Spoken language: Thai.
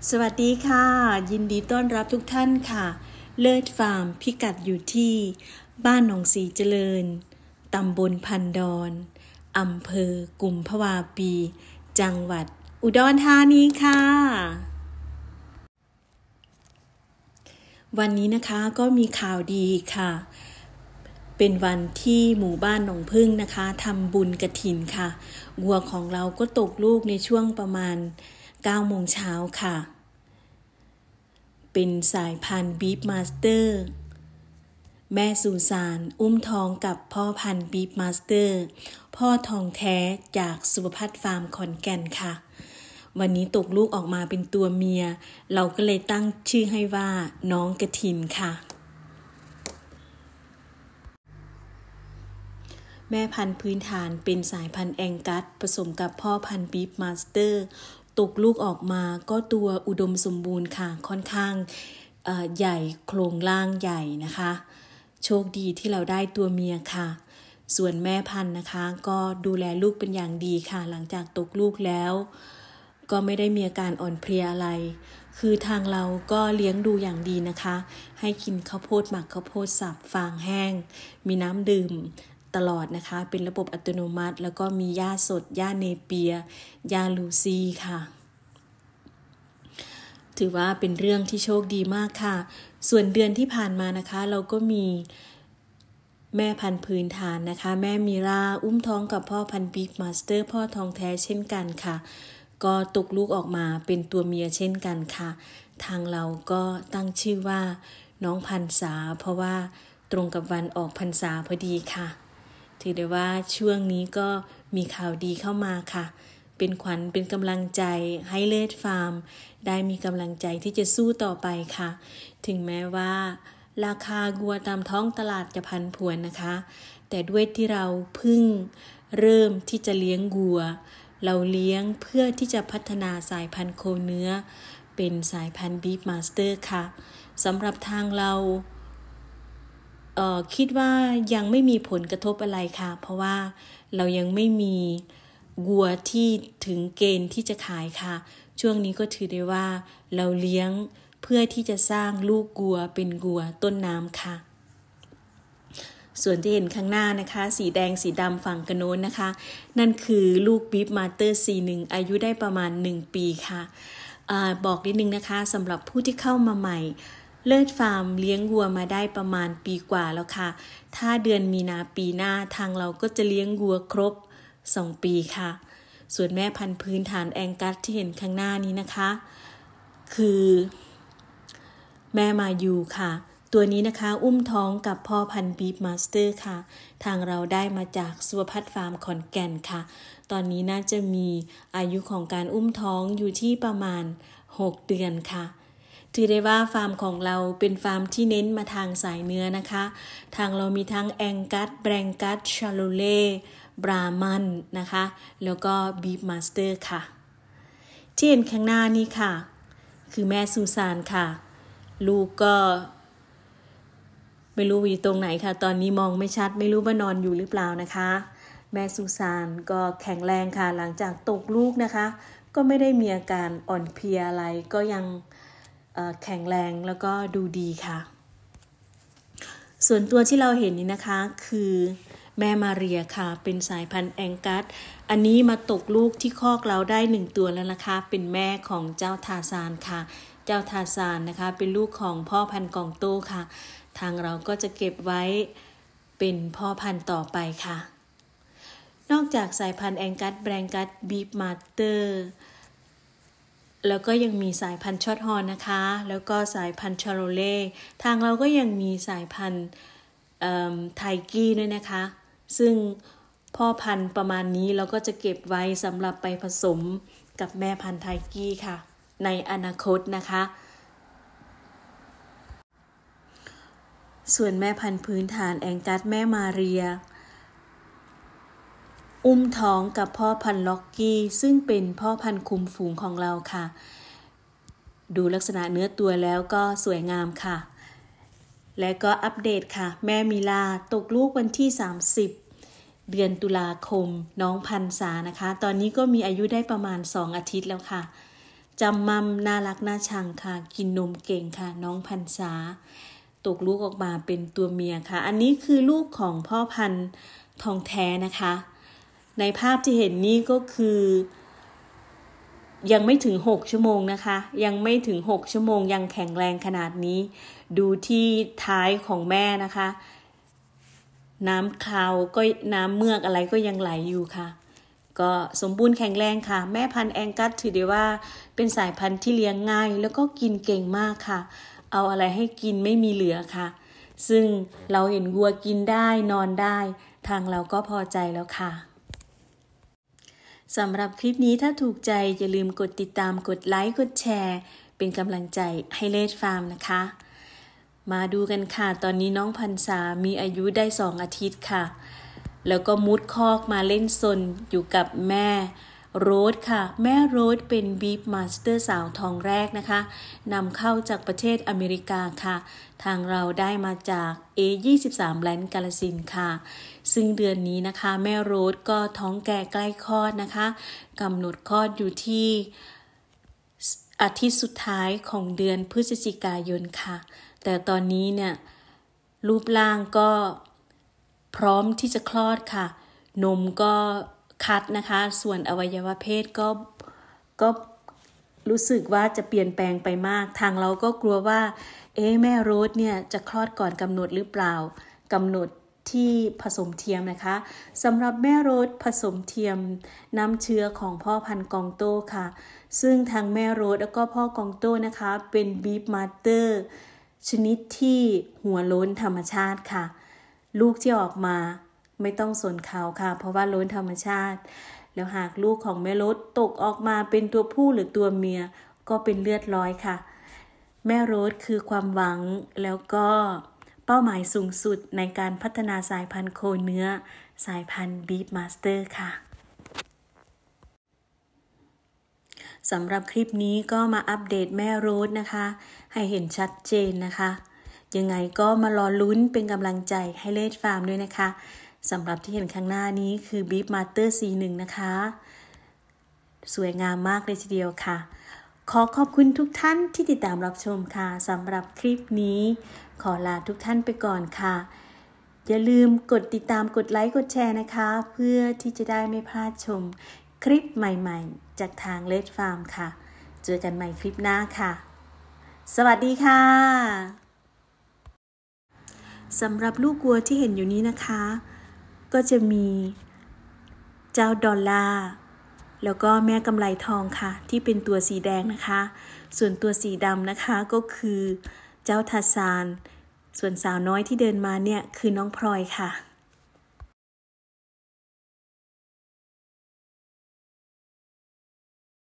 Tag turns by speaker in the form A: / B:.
A: สวัสดีค่ะยินดีต้อนรับทุกท่านค่ะเลิศฟาร์มพิกัดอยู่ที่บ้านหนองสีเจริญตำบลพันดอนอำเภอกุมภาวาปีจังหวัดอุดรธานีค่ะวันนี้นะคะก็มีข่าวดีค่ะเป็นวันที่หมู่บ้านหนองพึ่งนะคะทำบุญกฐินค่ะวัวของเราก็ตกลูกในช่วงประมาณ9 โมงเช้าค่ะเป็นสายพันธุ์บีฟมาสเตอร์แม่สุสานอุ้มท้องกับพ่อพันธุ์บีฟมาสเตอร์พ่อทองแท้จากสุภพัฒน์ฟาร์มขอนแก่นค่ะวันนี้ตกลูกออกมาเป็นตัวเมียเราก็เลยตั้งชื่อให้ว่าน้องกฐินค่ะแม่พันธุ์พื้นฐานเป็นสายพันธุ์แองกัสผสมกับพ่อพันธุ์บีฟมาสเตอร์ตกลูกออกมาก็ตัวอุดมสมบูรณ์ค่ะค่อนข้างใหญ่โครงล่างใหญ่นะคะโชคดีที่เราได้ตัวเมียค่ะส่วนแม่พันธุ์นะคะก็ดูแลลูกเป็นอย่างดีค่ะหลังจากตกลูกแล้วก็ไม่ได้มีอาการอ่อนเพลียอะไรคือทางเราก็เลี้ยงดูอย่างดีนะคะให้กินข้าวโพดหมักข้าวโพดสับฟางแห้งมีน้ำดื่มตลอดนะคะเป็นระบบอัตโนมัติแล้วก็มีหญ้าสดหญ้าเนเปียหญ้าลูซี่ค่ะถือว่าเป็นเรื่องที่โชคดีมากค่ะส่วนเดือนที่ผ่านมานะคะเราก็มีแม่พันธุ์พื้นฐานนะคะแม่มีราอุ้มท้องกับพ่อพันธุ์บิ๊กมาสเตอร์พ่อทองแท้เช่นกันค่ะก็ตกลูกออกมาเป็นตัวเมียเช่นกันค่ะทางเราก็ตั้งชื่อว่าน้องพรรษาเพราะว่าตรงกับวันออกพรรษาพอดีค่ะถือได้ว่าช่วงนี้ก็มีข่าวดีเข้ามาค่ะเป็นขวัญเป็นกำลังใจให้เลิศฟาร์มได้มีกำลังใจที่จะสู้ต่อไปค่ะถึงแม้ว่าราคาวัวตามท้องตลาดจะผันผวนนะคะแต่ด้วยที่เราเพิ่งเริ่มที่จะเลี้ยงวัวเราเลี้ยงเพื่อที่จะพัฒนาสายพันธุ์โคเนื้อเป็นสายพันธุ์บีฟมาสเตอร์ค่ะสำหรับทางเราคิดว่ายังไม่มีผลกระทบอะไรค่ะเพราะว่าเรายังไม่มีวัวที่ถึงเกณฑ์ที่จะขายค่ะช่วงนี้ก็ถือได้ว่าเราเลี้ยงเพื่อที่จะสร้างลูกวัวเป็นวัวต้นน้ำค่ะส่วนที่เห็นข้างหน้านะคะสีแดงสีดำฝั่งกระโน้นนะคะนั่นคือลูกบีฟมาสเตอร์ C1 อายุได้ประมาณ1 ปีค่ะบอกนิดนึงนะคะสำหรับผู้ที่เข้ามาใหม่เลิศฟาร์มเลี้ยงวัวมาได้ประมาณปีกว่าแล้วค่ะถ้าเดือนมีนาปีหน้าทางเราก็จะเลี้ยงวัวครบ2 ปีค่ะส่วนแม่พันธุ์พื้นฐานแองกัสที่เห็นข้างหน้านี้นะคะคือแม่มายูค่ะตัวนี้นะคะอุ้มท้องกับพ่อพันธุ์บีฟมาสเตอร์ค่ะทางเราได้มาจากสุภพัฒน์ฟาร์มขอนแก่นค่ะตอนนี้น่าจะมีอายุของการอุ้มท้องอยู่ที่ประมาณ6 เดือนค่ะถือได้ว่าฟาร์มของเราเป็นฟาร์มที่เน้นมาทางสายเนื้อนะคะทางเรามีทั้งแองกัสแบรงกัสชาโลเล่บรามันนะคะแล้วก็บีฟมาสเตอร์ค่ะที่เห็นข้างหน้านี้ค่ะคือแม่ซูซานค่ะลูกก็ไม่รู้อยู่ตรงไหนค่ะตอนนี้มองไม่ชัดไม่รู้ว่านอนอยู่หรือเปล่านะคะแม่ซูซานก็แข็งแรงค่ะหลังจากตกลูกนะคะก็ไม่ได้มีอาการอ่อนเพลียอะไรก็ยังแข็งแรงแล้วก็ดูดีค่ะส่วนตัวที่เราเห็นนี้นะคะคือแม่มาเรียค่ะเป็นสายพันธุ์แองกัสอันนี้มาตกลูกที่คอกเราได้1 ตัวแล้วนะคะเป็นแม่ของเจ้าทาซานค่ะเจ้าทาซานนะคะเป็นลูกของพ่อพันธุ์กองโต้ค่ะทางเราก็จะเก็บไว้เป็นพ่อพันธุ์ต่อไปค่ะนอกจากสายพันธุ์แองกัสแบรงกัสบีฟมาสเตอร์แล้วก็ยังมีสายพันธุ์ช็อตฮอร์นนะคะแล้วก็สายพันธุ์ชาโรเล่ทางเราก็ยังมีสายพันธุ์ไทกี้ด้วยนะคะซึ่งพ่อพันธุ์ประมาณนี้เราก็จะเก็บไว้สำหรับไปผสมกับแม่พันธุ์ไทกี้ค่ะในอนาคตนะคะส่วนแม่พันธุ์พื้นฐานแองกัสแม่มาเรียอุ้มท้องกับพ่อพันธุ์ล็อกกี้ซึ่งเป็นพ่อพันธุ์คุมฝูงของเราค่ะดูลักษณะเนื้อตัวแล้วก็สวยงามค่ะและก็อัปเดตค่ะแม่มิลาตกลูกวันที่30 เดือนตุลาคมน้องพรรษานะคะตอนนี้ก็มีอายุได้ประมาณ2 อาทิตย์แล้วค่ะจำมั่มน่ารักน่าชังค่ะกินนมเก่งค่ะน้องพันษาตกลูกออกมาเป็นตัวเมียค่ะอันนี้คือลูกของพ่อพันธุ์ทองแท้นะคะในภาพที่เห็นนี่ก็คือยังไม่ถึง6ชั่วโมงนะคะยังไม่ถึง6ชั่วโมงยังแข็งแรงขนาดนี้ดูที่ท้ายของแม่นะคะน้ำคลาวก็น้ำเมือกอะไรก็ยังไหลอยู่ค่ะก็สมบูรณ์แข็งแรงค่ะแม่พันธุ์แองกัสถือได้ว่าเป็นสายพันธุ์ที่เลี้ยงง่ายแล้วก็กินเก่งมากค่ะเอาอะไรให้กินไม่มีเหลือค่ะซึ่งเราเห็นวัวกินได้นอนได้ทางเราก็พอใจแล้วค่ะสำหรับคลิปนี้ถ้าถูกใจอย่าลืมกดติดตามกดไลค์กดแชร์เป็นกำลังใจให้เลดฟาร์มนะคะมาดูกันค่ะตอนนี้น้องพันษามีอายุได้2 อาทิตย์ค่ะแล้วก็มุดคอกมาเล่นซนอยู่กับแม่โรสค่ะแม่โรสเป็นบีฟมาสเตอร์สาวทองแรกนะคะนำเข้าจากประเทศอเมริกาค่ะทางเราได้มาจาก A23 แลนด์กาลสินธุ์ค่ะซึ่งเดือนนี้นะคะแม่โรสก็ท้องแก่ใกล้คลอดนะคะกำหนดคลอดอยู่ที่อาทิตย์สุดท้ายของเดือนพฤศจิกายนค่ะแต่ตอนนี้เนี่ยรูปร่างก็พร้อมที่จะคลอดค่ะนมก็คัดนะคะส่วนอวัยวะเพศก็รู้สึกว่าจะเปลี่ยนแปลงไปมากทางเราก็กลัวว่าแม่โรสเนี่ยจะคลอดก่อนกำหนดหรือเปล่ากำหนดที่ผสมเทียมนะคะสำหรับแม่โรสผสมเทียมน้ำเชื้อของพ่อพันธุ์กองโต้ค่ะซึ่งทางแม่โรสแล้วก็พ่อกองโต้นะคะเป็นบีฟมาสเตอร์ชนิดที่หัวโล้นธรรมชาติค่ะลูกที่ออกมาไม่ต้องสนเขาค่ะเพราะว่าโล้นธรรมชาติแล้วหากลูกของแม่โรสตกออกมาเป็นตัวผู้หรือตัวเมียก็เป็นเลือดร้อยค่ะแม่โรสคือความหวังแล้วก็เป้าหมายสูงสุดในการพัฒนาสายพันธุ์โคเนื้อสายพันธุ์บีฟมาสเตอร์ค่ะสำหรับคลิปนี้ก็มาอัปเดตแม่โรสนะคะให้เห็นชัดเจนนะคะยังไงก็มารอลุ้นเป็นกำลังใจให้เลดฟาร์มด้วยนะคะสำหรับที่เห็นข้างหน้านี้คือบีฟมาสเตอร์ C1 นะคะสวยงามมากเลยทีเดียวค่ะขอบคุณทุกท่านที่ติดตามรับชมค่ะสำหรับคลิปนี้ขอลาทุกท่านไปก่อนค่ะอย่าลืมกดติดตามกดไลค์กดแชร์นะคะเพื่อที่จะได้ไม่พลาดชมคลิปใหม่ๆจากทางเลดฟาร์มค่ะเจอกันใหม่คลิปหน้าค่ะสวัสดีค่ะสำหรับลูกวัวที่เห็นอยู่นี้นะคะก็จะมีเจ้าดอลลาร์แล้วก็แม่กำไลทองค่ะที่เป็นตัวสีแดงนะคะส่วนตัวสีดำนะคะก็คือเจ้าทาซานส่วนสาวน้อยที่เดินมาเนี่ยคือน้องพลอยค่ะ